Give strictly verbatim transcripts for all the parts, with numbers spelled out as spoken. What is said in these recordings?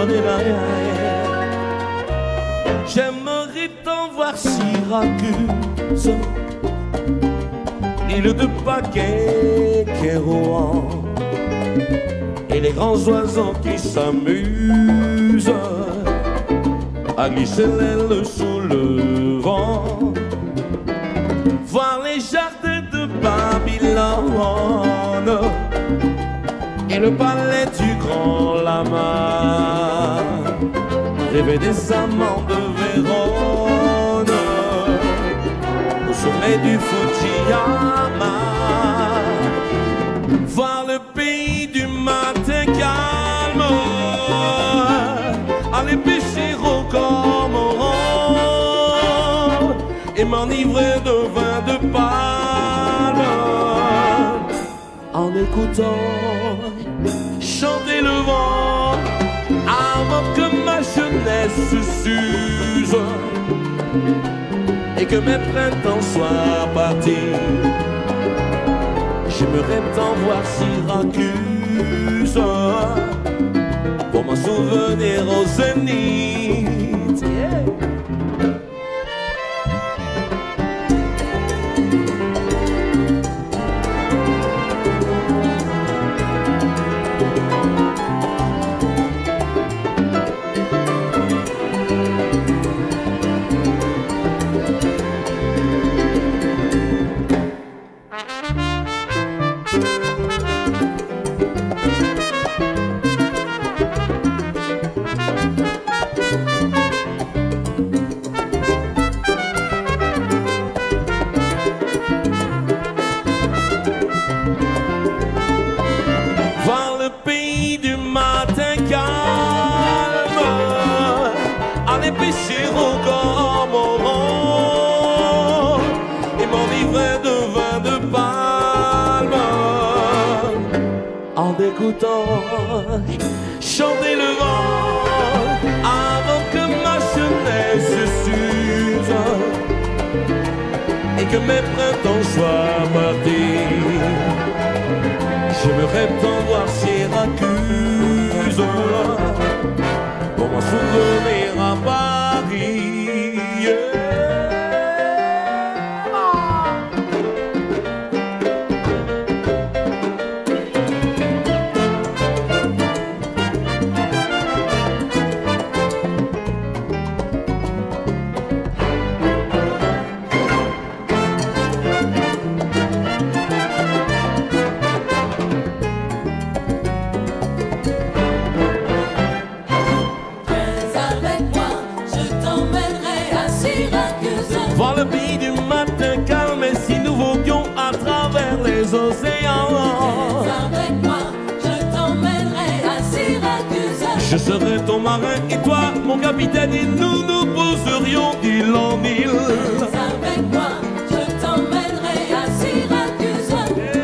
J'aimerais t'en voir Syracuse, l'île de Paquet, Kérouan, et les grands oiseaux qui s'amusent à glisser l'aile sous le vent. Voir les jardins de Babylone et le palais du grand lama, rêver des amants de Vérone au sommet du Fujiyama. Voir le pays du matin calme, aller pêcher au cormoran et m'enivrer de vin de palme en écoutant chanter le vent avant que ma jeunesse s'use et que mes printemps soient partis. J'aimerais t'en voir Syracuse pour m'en souvenir au zénith. Yeah. Pêcher au cormoran et m'enivrer de vin de palme en écoutant chanter le vent avant que ma jeunesse s'use et que mes printemps soient partis. J'aimerais t'en voir Syracuse pour m'en souvenir à Paris. Yeah. Voir le pays du matin calme et si nous voguions à travers les océans. Avec moi, je t'emmènerai à Syracuse. Je serai ton marin et toi mon capitaine et nous nous poserions d'île en île. Avec moi, je t'emmènerai à Syracuse.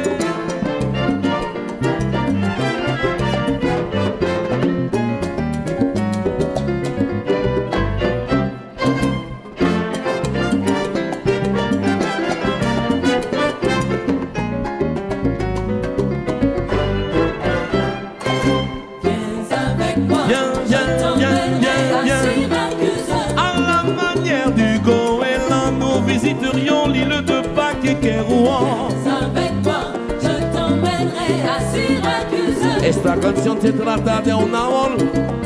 Visiterions l'île de Paquet, Kérouan. Avec moi, je t'emmènerai à Syracuse. Esta canción se trata de un amor